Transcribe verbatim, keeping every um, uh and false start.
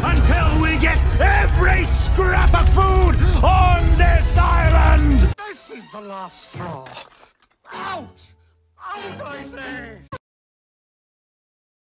until we get every scrap of food on this island! This is the last straw. Out! Out, I say!